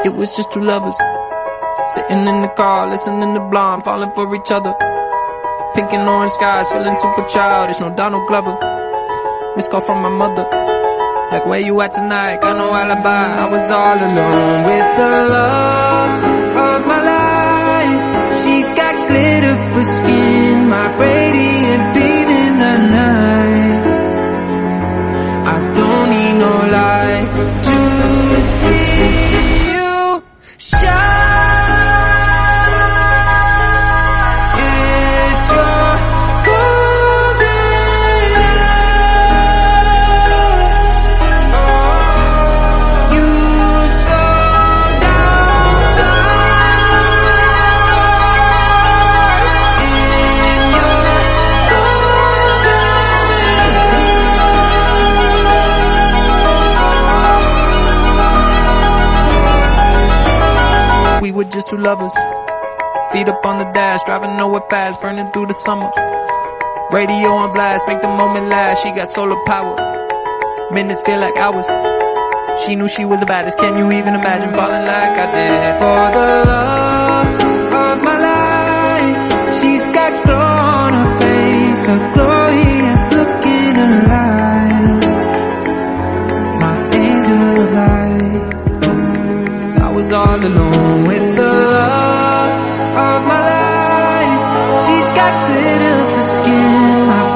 It was just two lovers sitting in the car, listening to Blonde, falling for each other. Pink and orange skies, feeling super childish, no Donald Glover. Missed call from my mother, like, where you at tonight? Got no alibi. I was all alone with the love of my life. She's got glitter for skin, my radiant beam in the night. I don't need no light to see you shine. We were just two lovers, feet up on the dash, driving nowhere fast, burning through the summer. Radio on blast, make the moment last. She got solar power, minutes feel like hours. She knew she was the baddest. Can you even imagine falling like I did? For the love of my life, she's got glow on her face, a glorious look in her eyes, my angel of light. I was all alone with the love of my life. She's got glitter for skin, my